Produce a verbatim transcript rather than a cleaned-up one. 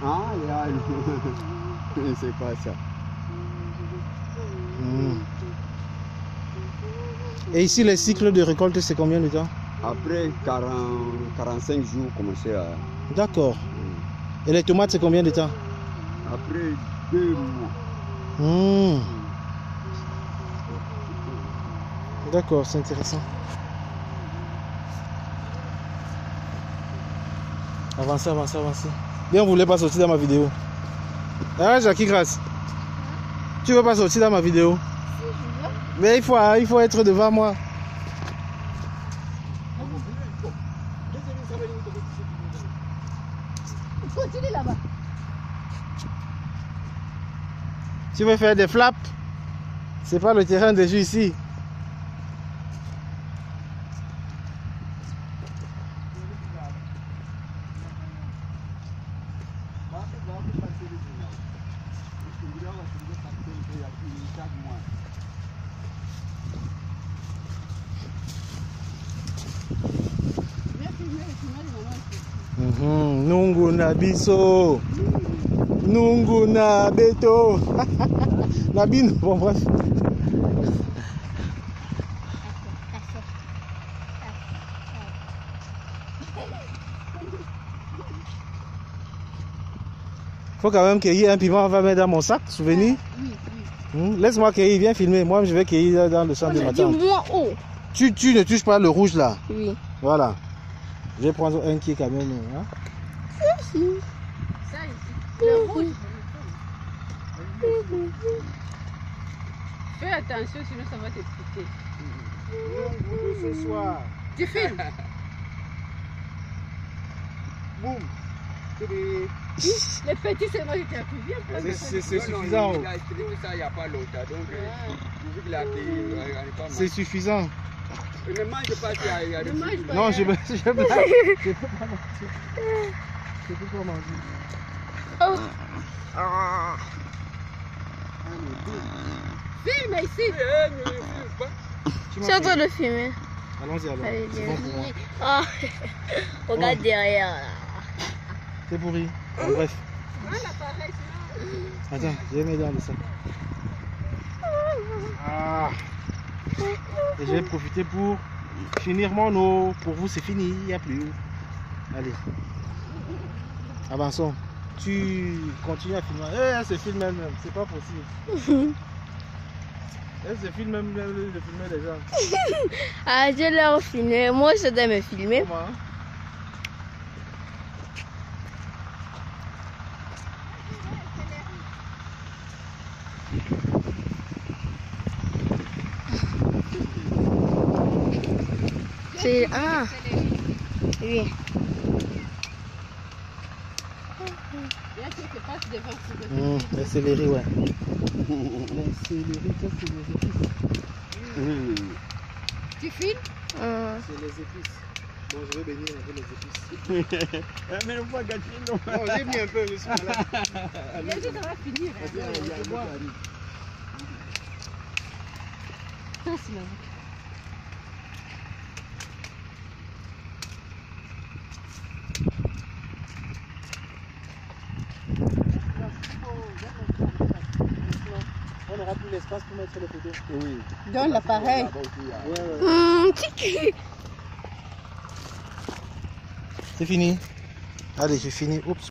Ah, il c'est pas ça. Mmh. Et ici, les cycles de récolte, c'est combien de temps? Après quarante, quarante-cinq jours, commencer à... D'accord. Et les tomates, c'est combien de temps? Après deux mois. Mmh. D'accord, c'est intéressant. Avancez, avancez, avancez. Bien, vous voulez pas sortir dans ma vidéo? Ah, Jackie Grasse. Tu veux pas sortir dans ma vidéo? Si, je veux. Mais il faut, il faut être devant moi. Continue là-bas. Tu veux faire des flaps? C'est pas le terrain de jeu ici. Nungu na biso, nungu na beto, nabino, bon bref. Faut quand même cueillir un piment, on va mettre dans mon sac, souvenir. Oui, oui. Mmh. Laisse-moi cueillir, viens filmer. Moi, je vais cueillir dans le champ de ma tante. Moi, oh. Tu, tu ne touches pas le rouge là. Oui. Voilà. Je vais prendre un qui est quand même. Hein? Si. Ça, le rouge. Fais attention, sinon ça va te piquer. Ce soir. Tu filmes? Boum. Les petits, c'est moi qui t'ai appris bien. C'est suffisant. Il a écrit ça il n'y a pas longtemps. Donc, vu qu'il a payé, c'est suffisant. Ne mange pas, il y a des filles. Non, je ne je peux pas manger. Je peux pas manger. Oh. Filme ici. Je suis en train de filmer. Allons-y alors. C'est bon pour moi. Oh. Regarde derrière là. C'est pourri. Bon, bref. Attends, je vais mettre dans le sac. Ah. Et je vais profiter pour finir mon eau. Pour vous, c'est fini, il n'y a plus. Allez. Avançons. Tu continues à filmer. Eh, elle se filme elle-même, c'est pas possible. Elle se filme même de filmer les gens. Ah, je leur filmé. Moi, je dois me filmer. Comment? C'est ah oui. Mmh, les céleri, ouais. Les céleri, ça c'est les épices. Mmh. Tu filmes? Mmh. C'est les épices. Bon, je vais bénir un peu les épices. Mais non pas gâcher, non. Non, j'ai mis un peu, je suis malade. Bien sûr, ça va finir. Il y a un qui arrive. Ça, c'est là. On n'aura plus l'espace pour mettre les photos. Oui. Dans l'appareil. Ouais, ouais. Mmh, c'est fini. Allez, j'ai fini. Oups.